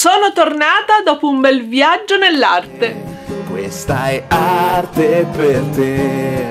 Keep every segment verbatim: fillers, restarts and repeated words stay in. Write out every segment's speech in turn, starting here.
Sono tornata dopo un bel viaggio nell'arte. Questa è arte per te,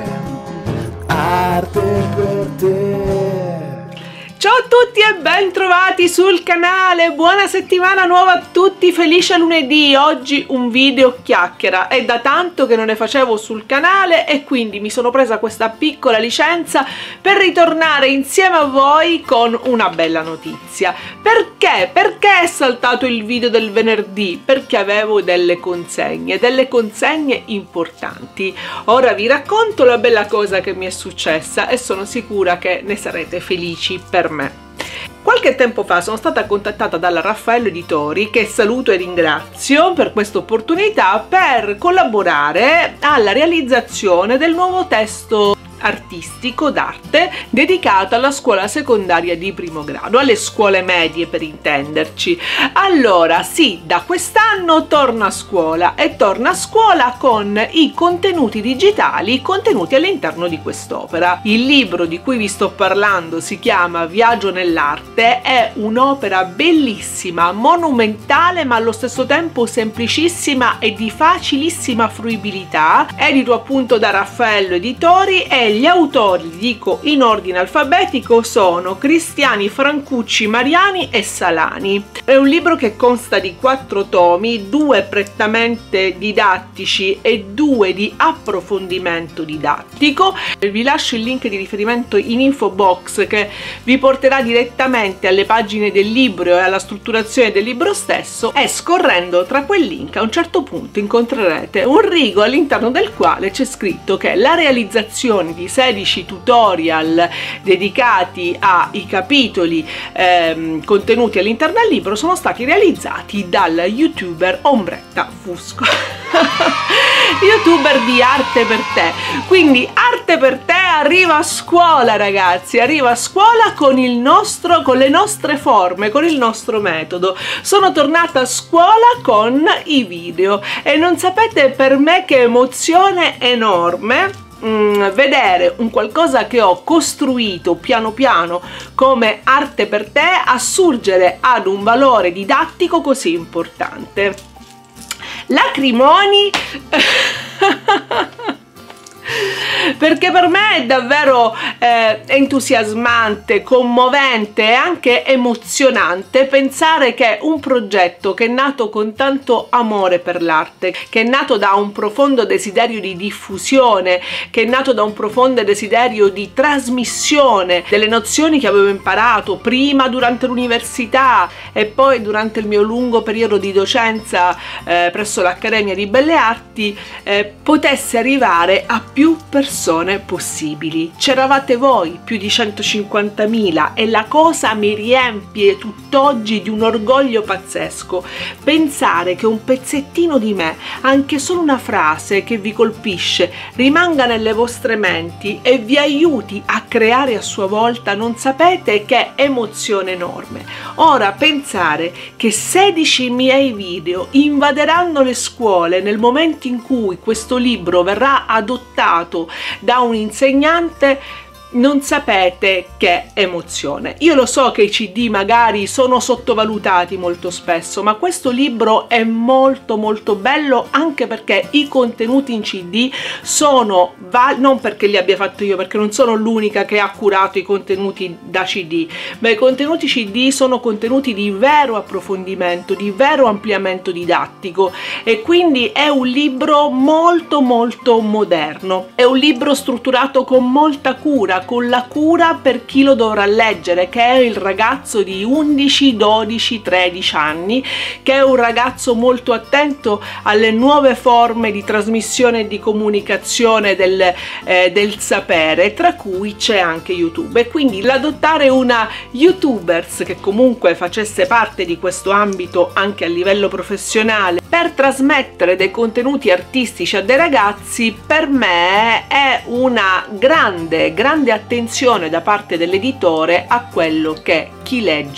arte per te. Ciao a tutti e ben trovati sul canale, buona settimana nuova a tutti, felice lunedì. Oggi un video chiacchiera, è da tanto che non ne facevo sul canale e quindi mi sono presa questa piccola licenza per ritornare insieme a voi con una bella notizia. Perché? Perché è saltato il video del venerdì? Perché avevo delle consegne, delle consegne importanti. Ora vi racconto la bella cosa che mi è successa e sono sicura che ne sarete felici per me. Qualche tempo fa sono stata contattata dalla Raffaello Editori, che saluto e ringrazio per questa opportunità, per collaborare alla realizzazione del nuovo testo artistico d'arte dedicato alla scuola secondaria di primo grado, alle scuole medie per intenderci. Allora sì, da quest'anno torna a scuola e torna a scuola con i contenuti digitali contenuti all'interno di quest'opera. Il libro di cui vi sto parlando si chiama Viaggio nell'arte, è un'opera bellissima, monumentale ma allo stesso tempo semplicissima e di facilissima fruibilità, edito appunto da Raffaello Editori, e gli autori, dico in ordine alfabetico, sono Cristiani, Francucci, Mariani e Salani. È un libro che consta di quattro tomi, due prettamente didattici e due di approfondimento didattico. Vi lascio il link di riferimento in info box che vi porterà direttamente alle pagine del libro e alla strutturazione del libro stesso, e scorrendo tra quel link a un certo punto incontrerete un rigo all'interno del quale c'è scritto che la realizzazione di sedici tutorial dedicati ai capitoli ehm, contenuti all'interno del libro sono stati realizzati dal youtuber Ombretta Fusco. Youtuber di Arte per Te. Quindi Arte per Te arriva a scuola, ragazzi, arriva a scuola con il nostro, con le nostre forme, con il nostro metodo. Sono tornata a scuola con i video e non sapete per me che emozione enorme vedere un qualcosa che ho costruito piano piano come Arte per Te assurgere ad un valore didattico così importante. Lacrimoni perché per me è davvero eh, entusiasmante, commovente e anche emozionante pensare che un progetto che è nato con tanto amore per l'arte, che è nato da un profondo desiderio di diffusione, che è nato da un profondo desiderio di trasmissione delle nozioni che avevo imparato prima durante l'università e poi durante il mio lungo periodo di docenza eh, presso l'Accademia di Belle Arti, eh, potesse arrivare a più persone possibili. C'eravate voi, più di centocinquantamila, e la cosa mi riempie tutt'oggi di un orgoglio pazzesco pensare che un pezzettino di me, anche solo una frase che vi colpisce, rimanga nelle vostre menti e vi aiuti a creare a sua volta. Non sapete che emozione enorme. Ora pensare che sedici miei video invaderanno le scuole nel momento in cui questo libro verrà adottato da un insegnante, non sapete che emozione. Io lo so che i C D magari sono sottovalutati molto spesso, ma questo libro è molto molto bello anche perché i contenuti in C D sono, non perché li abbia fatto io, perché non sono l'unica che ha curato i contenuti da C D, ma i contenuti C D sono contenuti di vero approfondimento, di vero ampliamento didattico, e quindi è un libro molto molto moderno, è un libro strutturato con molta cura, con la cura per chi lo dovrà leggere, che è il ragazzo di undici, dodici, tredici anni, che è un ragazzo molto attento alle nuove forme di trasmissione e di comunicazione del, eh, del sapere, tra cui c'è anche YouTube, e quindi l'adottare una youtubers che comunque facesse parte di questo ambito anche a livello professionale per trasmettere dei contenuti artistici a dei ragazzi, per me è una grande grande attenzione da parte dell'editore a quello che chi legge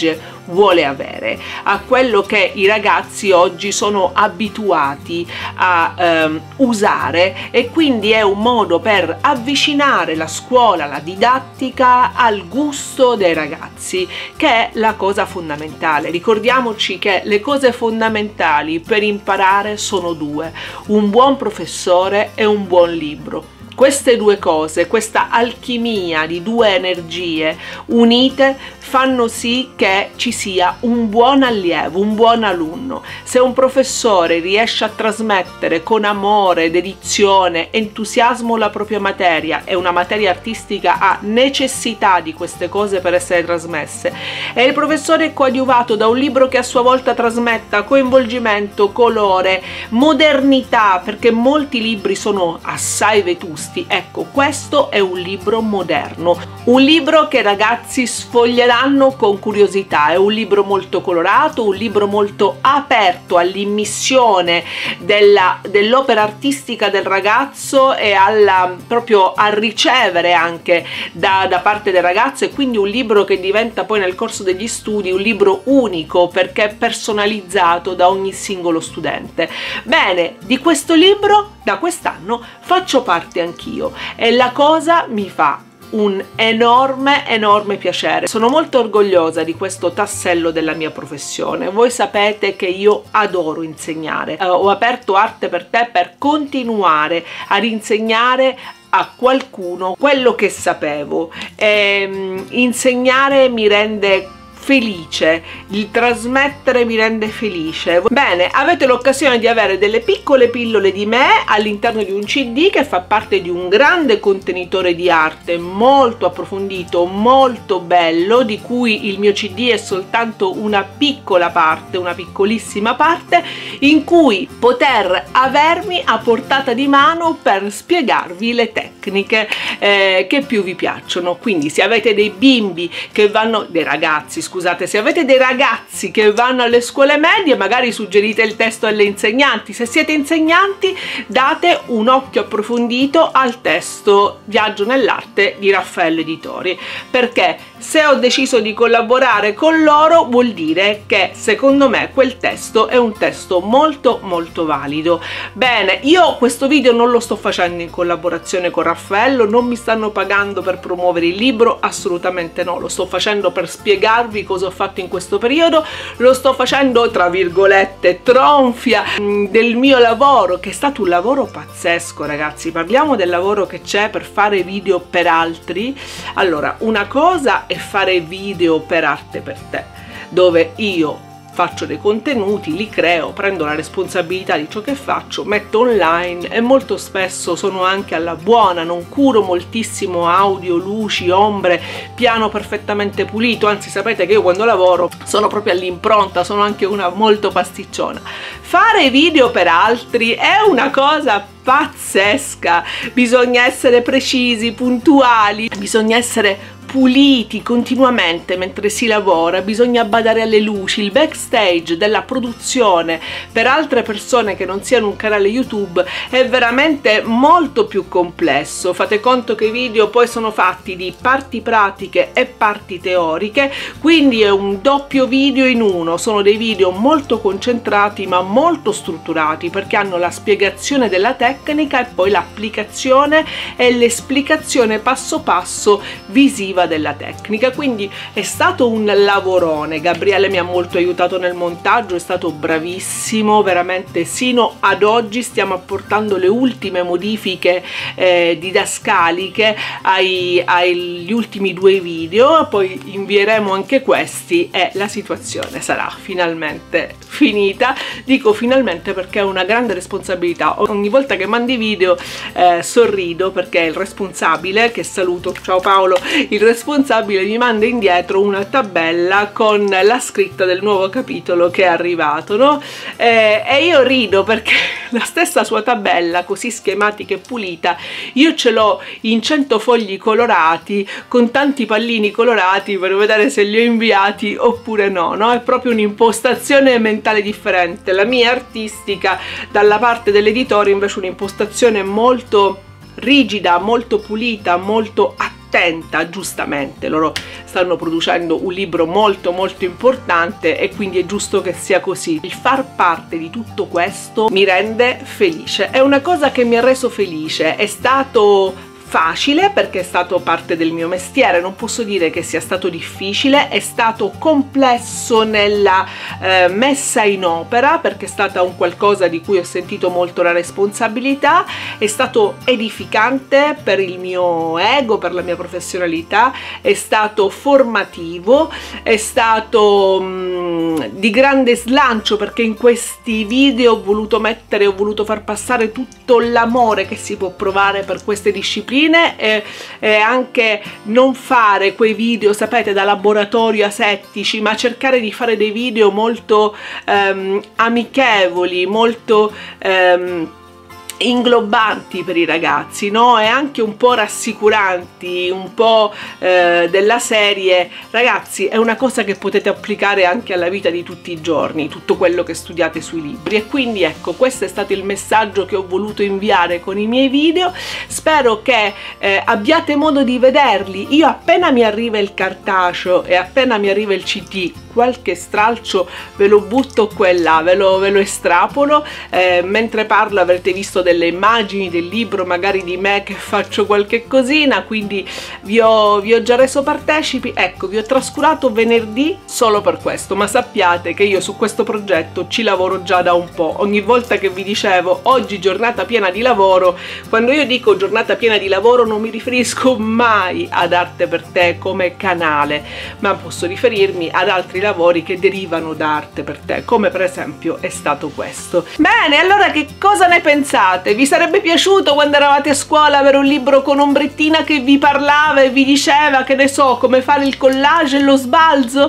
vuole avere, a quello che i ragazzi oggi sono abituati a ehm, usare, e quindi è un modo per avvicinare la scuola, la didattica al gusto dei ragazzi, che è la cosa fondamentale. Ricordiamoci che le cose fondamentali per imparare sono due: un buon professore e un buon libro. Queste due cose, questa alchimia di due energie unite, fanno sì che ci sia un buon allievo, un buon alunno. Se un professore riesce a trasmettere con amore, dedizione, entusiasmo la propria materia, e una materia artistica ha necessità di queste cose per essere trasmesse, e il professore è coadiuvato da un libro che a sua volta trasmetta coinvolgimento, colore, modernità, perché molti libri sono assai vetusti. Ecco, questo è un libro moderno, un libro che i ragazzi sfoglieranno con curiosità. È un libro molto colorato, un libro molto aperto all'immissione della, dell'opera artistica del ragazzo, e alla, proprio a ricevere anche da, da parte del ragazzo, e quindi un libro che diventa poi nel corso degli studi un libro unico, perché è personalizzato da ogni singolo studente. Bene, di questo libro da quest'anno faccio parte anch'io, e la cosa mi fa un enorme enorme piacere. Sono molto orgogliosa di questo tassello della mia professione. Voi sapete che io adoro insegnare. Uh, ho aperto Arte per Te per continuare ad insegnare a qualcuno quello che sapevo. E, um, insegnare mi rende felice, il trasmettere mi rende felice. Bene, avete l'occasione di avere delle piccole pillole di me all'interno di un C D che fa parte di un grande contenitore di arte molto approfondito, molto bello, di cui il mio C D è soltanto una piccola parte, una piccolissima parte, in cui poter avermi a portata di mano per spiegarvi le tecniche eh, che più vi piacciono. Quindi se avete dei bimbi che vanno, dei ragazzi, scusate, Scusate, se avete dei ragazzi che vanno alle scuole medie, magari suggerite il testo alle insegnanti. Se siete insegnanti, date un occhio approfondito al testo Viaggio nell'arte di Raffaello Editori, perché se ho deciso di collaborare con loro vuol dire che secondo me quel testo è un testo molto molto valido. Bene, io questo video non lo sto facendo in collaborazione con Raffaello, non mi stanno pagando per promuovere il libro, assolutamente no, lo sto facendo per spiegarvi cosa ho fatto in questo periodo, lo sto facendo tra virgolette tronfia mh, del mio lavoro, che è stato un lavoro pazzesco, ragazzi. Parliamo del lavoro che c'è per fare video per altri. Allora, una cosa è fare video per Arte per Te, dove io faccio dei contenuti, li creo, prendo la responsabilità di ciò che faccio, metto online, e molto spesso sono anche alla buona, non curo moltissimo audio, luci, ombre, piano perfettamente pulito. Anzi, sapete che io quando lavoro sono proprio all'impronta, sono anche una molto pasticciona. Fare video per altri è una cosa pazzesca, bisogna essere precisi, puntuali, bisogna essere puliti continuamente mentre si lavora, bisogna badare alle luci. Il backstage della produzione per altre persone che non siano un canale YouTube è veramente molto più complesso. Fate conto che i video poi sono fatti di parti pratiche e parti teoriche, quindi è un doppio video in uno. Sono dei video molto concentrati ma molto strutturati, perché hanno la spiegazione della tecnica e poi l'applicazione e l'esplicazione passo passo visiva della tecnica. Quindi è stato un lavorone. Gabriele mi ha molto aiutato nel montaggio, è stato bravissimo veramente. Sino ad oggi stiamo apportando le ultime modifiche eh, didascaliche ai, agli ultimi due video, poi invieremo anche questi e la situazione sarà finalmente finita. Dico finalmente perché è una grande responsabilità. Ogni volta che mandi video eh, sorrido, perché il responsabile, che saluto, ciao Paolo, il responsabile mi manda indietro una tabella con la scritta del nuovo capitolo che è arrivato, no? Eh, e io rido perché la stessa sua tabella, così schematica e pulita, io ce l'ho in cento fogli colorati con tanti pallini colorati per vedere se li ho inviati oppure no, no? È proprio un'impostazione mentale differente. La mia artistica, dalla parte dell'editore invece un'impostazione molto rigida, molto pulita, molto attiva, attenta, giustamente, loro stanno producendo un libro molto molto importante e quindi è giusto che sia così. Il far parte di tutto questo mi rende felice, è una cosa che mi ha reso felice, è stato facile perché è stato parte del mio mestiere, non posso dire che sia stato difficile, è stato complesso nella eh, messa in opera perché è stata un qualcosa di cui ho sentito molto la responsabilità, è stato edificante per il mio ego, per la mia professionalità, è stato formativo, è stato mh, di grande slancio perché in questi video ho voluto mettere, ho voluto far passare tutto l'amore che si può provare per queste discipline e, e anche non fare quei video, sapete, da laboratorio asettici, ma cercare di fare dei video molto ehm, amichevoli, molto ehm, inglobanti per i ragazzi, no? E anche un po' rassicuranti, un po' eh, della serie ragazzi, è una cosa che potete applicare anche alla vita di tutti i giorni, tutto quello che studiate sui libri. E quindi ecco, questo è stato il messaggio che ho voluto inviare con i miei video. Spero che eh, abbiate modo di vederli. Io appena mi arriva il cartaceo e appena mi arriva il C D, qualche stralcio ve lo butto qua e là, ve lo, ve lo estrapolo, eh, mentre parlo avrete visto delle immagini del libro, magari di me che faccio qualche cosina, quindi vi ho, vi ho già reso partecipi. Ecco, vi ho trascurato venerdì solo per questo, ma sappiate che io su questo progetto ci lavoro già da un po'. Ogni volta che vi dicevo oggi giornata piena di lavoro, quando io dico giornata piena di lavoro non mi riferisco mai ad Arte per Te come canale, ma posso riferirmi ad altri lavori che derivano da Arte per Te, come per esempio è stato questo. Bene, allora che cosa ne pensate? Vi sarebbe piaciuto quando eravate a scuola avere un libro con ombrettina che vi parlava e vi diceva, che ne so, come fare il collage e lo sbalzo?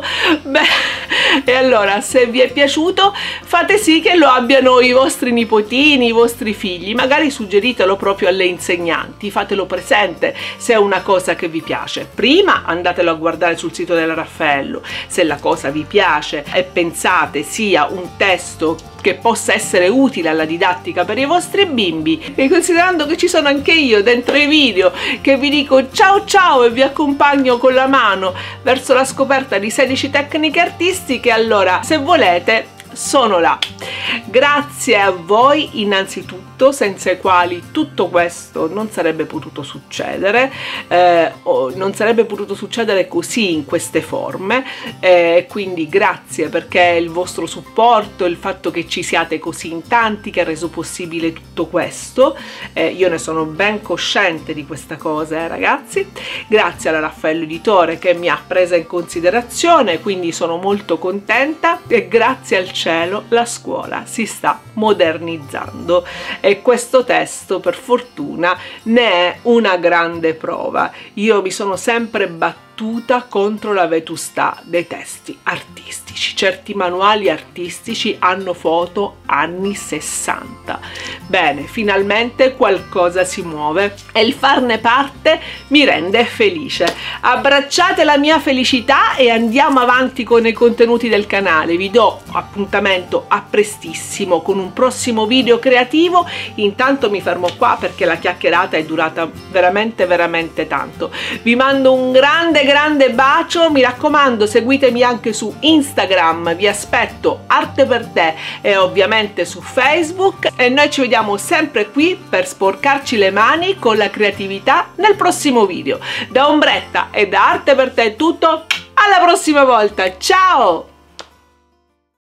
Beh, e allora se vi è piaciuto fate sì che lo abbiano i vostri nipotini, i vostri figli, magari suggeritelo proprio alle insegnanti, fatelo presente se è una cosa che vi piace. Prima andatelo a guardare sul sito della Raffaello, se la cosa vi piace e pensate sia un testo che possa essere utile alla didattica per i vostri bimbi, e considerando che ci sono anche io dentro i video che vi dico ciao ciao e vi accompagno con la mano verso la scoperta di sedici tecniche artistiche, allora se volete sono là. Grazie a voi innanzitutto, senza i quali tutto questo non sarebbe potuto succedere, eh, o non sarebbe potuto succedere così in queste forme, eh, quindi grazie perché il vostro supporto, il fatto che ci siate così in tanti che ha reso possibile tutto questo, eh, io ne sono ben cosciente di questa cosa, eh, ragazzi. Grazie alla Raffaello Editore che mi ha presa in considerazione, quindi sono molto contenta, e grazie al cielo la scuola si sta modernizzando e questo testo per fortuna ne è una grande prova. Io mi sono sempre battuta contro la vetustà dei testi artistici. Certi manuali artistici hanno foto anni sessanta. Bene, finalmente qualcosa si muove e il farne parte mi rende felice. Abbracciate la mia felicità e andiamo avanti con i contenuti del canale. Vi do appuntamento a prestissimo con un prossimo video creativo. Intanto mi fermo qua perché la chiacchierata è durata veramente veramente tanto. Vi mando un grande grande bacio, mi raccomando seguitemi anche su Instagram, vi aspetto Arte per Te, e ovviamente su Facebook, e noi ci vediamo sempre qui per sporcarci le mani con la creatività nel prossimo video. Da Ombretta e da Arte per Te è tutto, alla prossima volta, ciao!